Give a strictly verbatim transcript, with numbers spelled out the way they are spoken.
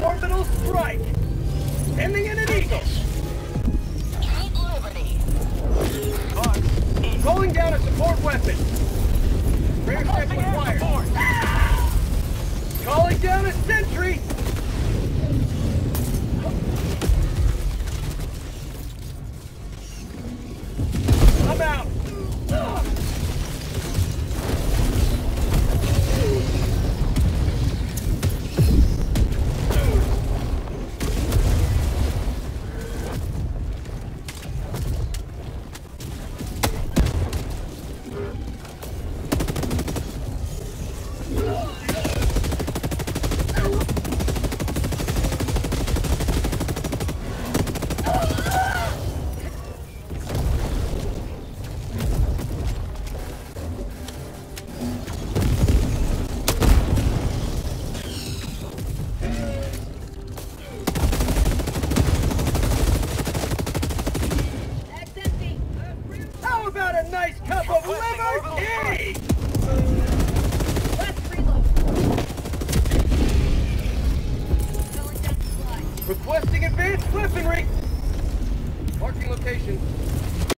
Orbital strike! Sending in an eagle! Keep Liberty. Buck, calling down a support weapon! Rear check required! Calling down a sentry! I'm out! How about a nice cup of liver tea? Let's reload. Requesting advanced weaponry! Marking location.